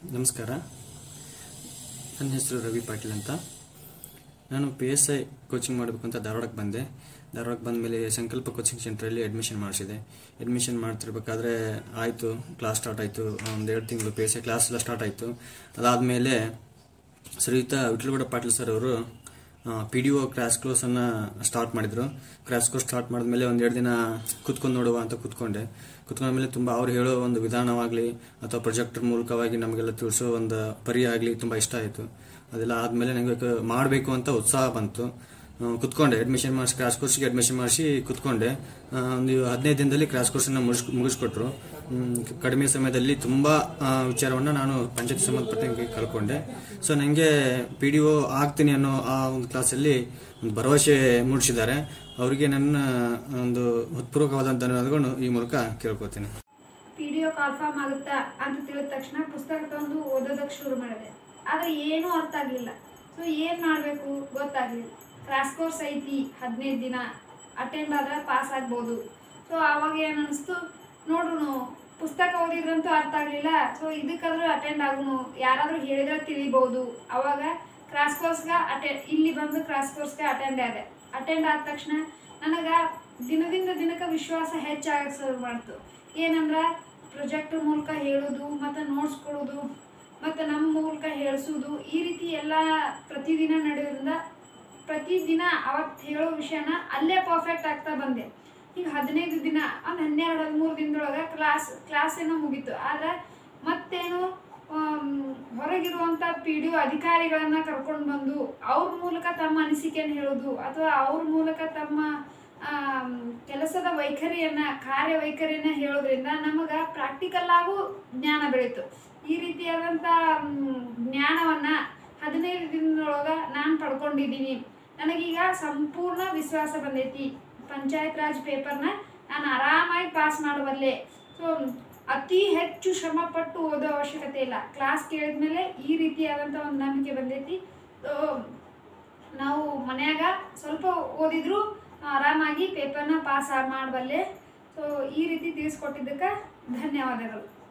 ನಮಸ್ಕಾರ. ನನ್ನ ಹೆಸರು ರವಿ ಪಾಟೀಲ್ ಅಂತ. ನಾನು PSI ಕೋಚಿಂಗ್ ಮಾಡಬೇಕು ಅಂತ ಧಾರವಾಡಕ್ಕೆ ಬಂದೆ. ಧಾರವಾಡಕ್ಕೆ ಬಂದ ಮೇಲೆ ಸಂಕಲ್ಪ ಕೋಚಿಂಗ್ ಸೆಂಟ್ರಲ್ಲಿ ಅಡ್ಮಿಷನ್ ಮಾಡಿಸಿದೆ. ಅಡ್ಮಿಷನ್ ಮಾಡ್ತಿರ್ಬೇಕಾದ್ರೆ ಆಯಿತು, ಕ್ಲಾಸ್ ಸ್ಟಾರ್ಟ್ ಆಯಿತು. ಒಂದು 2 ತಿಂಗಳು PSI ಕ್ಲಾಸ್ ಎಲ್ಲ ಸ್ಟಾರ್ಟ್ ಆಯಿತು. ಅದಾದಮೇಲೆ ಶ್ರೀಯುತ ವಿಠಲಗೌಡ ಪಾಟೀಲ್ ಸರ್ ಅವರು P.D.O Crash ಕೋರ್ಸನ್ನು ಸ್ಟಾರ್ಟ್ ಮಾಡಿದರು. ಕ್ರಾಶ್ ಕೋರ್ಸ್ ಸ್ಟಾರ್ಟ್ ಮಾಡಿದ್ಮೇಲೆ 1-2 ದಿನ ಕೂತ್ಕೊಂಡು ನೋಡುವ ಅಂತ ಕೂತ್ಕೊಂಡ್ಮೇಲೆ ತುಂಬ ಅವ್ರು ಹೇಳೋ ಒಂದು ವಿಧಾನವಾಗಲಿ ಅಥವಾ ಪ್ರೊಜೆಕ್ಟರ್ ಮೂಲಕವಾಗಿ ನಮಗೆಲ್ಲ ತಿಳಿಸೋ ಒಂದು ಪರಿ ಆಗಲಿ ತುಂಬ ಇಷ್ಟ ಆಯಿತು. ಅದೆಲ್ಲ ಆದಮೇಲೆ ನನಗೆ ಮಾಡಬೇಕು ಅಂತ ಉತ್ಸಾಹ ಬಂತು. ಕೂತ್ಕೊಂಡೆ, ಅಡ್ಮಿಷನ್ ಮಾಡಿಸಿ ಕ್ರಾಶ್ ಕೋರ್ಸ್ಗೆ ಅಡ್ಮಿಷನ್ ಮಾಡಿಸಿ ಕೂತ್ಕೊಂಡೆ. ಒಂದು 15 ದಿನದಲ್ಲಿ ಕ್ರಾಶ್ ಕೋರ್ಸನ್ನು ಮುಗಿಸ್ಕೊಟ್ರು. ಕಡಿಮೆ ಸಮಯದಲ್ಲಿ ತುಂಬ ವಿಚಾರವನ್ನು ನಾನು ಪಂಚಾಯತ್ ಸಂಬಂಧಪಟ್ಟಂಗೆ ಕಲ್ಕೊಂಡೆ. ಸೊ ನನಗೆ P.D.O ಆಗ್ತೀನಿ ಅನ್ನೋ ಆ ಒಂದು ಕ್ಲಾಸಲ್ಲಿ ಒಂದು ಭರವಸೆ ಮೂಡಿಸಿದ್ದಾರೆ. ಅವರಿಗೆ ನನ್ನ ಒಂದು ಹೃತ್ಪೂರ್ವಕವಾದ ಧನ್ಯವಾದಗಳನ್ನು ಈ ಮೂಲಕ ಕೇಳ್ಕೊತೀನಿ. P.D.O ಕಾಲ್ಫಾರ್ಮ್ ಆಗುತ್ತಾ ಅಂತ ತಿಳಿದ ತಕ್ಷಣ ಪುಸ್ತಕ ತಂದು ಓದೋದಕ್ಕೆ ಶುರು ಮಾಡಿದೆ. ಆದರೆ ಏನೂ ಅರ್ಥ ಆಗಲಿಲ್ಲ. ಸೊ ಏನು ಮಾಡಬೇಕು ಗೊತ್ತಾಗಲಿಲ್ಲ. ಕ್ರಾಶ್ ಕೋರ್ಸ್ ಐತಿ, 15 ದಿನ ಅಟೆಂಡ್ ಆದ್ರೆ ಪಾಸ್ ಆಗ್ಬೋದು. ಸೊ ಆವಾಗ ಏನು ಅನಿಸ್ತು, ನೋಡ್ರು ಪುಸ್ತಕ ಓದಿದ್ರಂತೂ ಅರ್ಥ ಆಗಲಿಲ್ಲ. ಸೊ ಇದಕ್ಕಾದ್ರೂ ಅಟೆಂಡ್ ಆಗುನು, ಯಾರಾದರೂ ಹೇಳಿದ್ರೆ ತಿಳಿಬೋದು. ಅವಾಗ ಕ್ರಾಶ್ ಕೋರ್ಸ್ಗೆ ಇಲ್ಲಿ ಬಂದು ಕ್ರಾಶ್ ಕೋರ್ಸ್ಗೆ ಅಟೆಂಡ್ ಆದ ತಕ್ಷಣ ನನಗೆ ದಿನದಿಂದ ದಿನಕ್ಕೆ ವಿಶ್ವಾಸ ಹೆಚ್ಚಾಗಕ್ಕೆ ಶುರು ಮಾಡ್ತು. ಏನಂದ್ರೆ ಪ್ರೊಜೆಕ್ಟ್ ಮೂಲಕ ಹೇಳೋದು ಮತ್ತು ನೋಟ್ಸ್ ಕೊಡೋದು ಮತ್ತು ನಮ್ಮ ಮೂಲಕ ಹೇಳಿಸೋದು, ಈ ರೀತಿ ಎಲ್ಲ ಪ್ರತಿದಿನ ನಡೆಯೋದ್ರಿಂದ ಪ್ರತಿದಿನ ಅವತ್ತು ಹೇಳೋ ವಿಷಯನ ಅಲ್ಲೇ ಪರ್ಫೆಕ್ಟ್ ಆಗ್ತಾ ಬಂದೆ. ಈಗ 15 ದಿನ, ಒಂದು 12-13 ದಿನದೊಳಗೆ ಕ್ಲಾಸ್ ಏನೋ ಮುಗೀತು. ಆದರೆ ಮತ್ತೇನು ಹೊರಗಿರುವಂಥ P.D.O ಅಧಿಕಾರಿಗಳನ್ನು ಕರ್ಕೊಂಡು ಬಂದು ಅವ್ರ ಮೂಲಕ ತಮ್ಮ ಅನಿಸಿಕೆಯನ್ನು ಹೇಳೋದು ಅಥವಾ ಅವ್ರ ಮೂಲಕ ತಮ್ಮ ಕೆಲಸದ ಕಾರ್ಯವೈಖರಿಯನ್ನು ಹೇಳೋದ್ರಿಂದ ನಮಗೆ ಪ್ರಾಕ್ಟಿಕಲ್ ಆಗು ಜ್ಞಾನ ಬೆಳೀತು. ಈ ರೀತಿಯಾದಂಥ ಜ್ಞಾನವನ್ನು 15 ದಿನದೊಳಗೆ ನಾನು ಪಡ್ಕೊಂಡಿದ್ದೀನಿ. ನನಗೀಗ ಸಂಪೂರ್ಣ ವಿಶ್ವಾಸ ಬಂದೈತಿ. ಪಂಚಾಯತ್ ರಾಜ್ ಪೇಪರ್ನ ನಾನು ಆರಾಮಾಗಿ ಪಾಸ್ ಮಾಡಬಲ್ಲೆ. ಸೊ ಅತಿ ಹೆಚ್ಚು ಶ್ರಮಪಟ್ಟು ಓದೋ ಅವಶ್ಯಕತೆ ಇಲ್ಲ. ಕ್ಲಾಸ್ ಕೇಳಿದ್ಮೇಲೆ ಈ ರೀತಿಯಾದಂಥ ಒಂದು ನಂಬಿಕೆ ಬಂದೈತಿ. ನಾವು ಮನ್ಯಾಗ ಸ್ವಲ್ಪ ಓದಿದ್ರು ಆರಾಮಾಗಿ ಪೇಪರ್ನ ಪಾಸ್ ಮಾಡಬಲ್ಲೆ. ಸೊ ಈ ರೀತಿ ತಿಳಿಸ್ಕೊಟ್ಟಿದ್ದಕ್ಕೆ ಧನ್ಯವಾದಗಳು.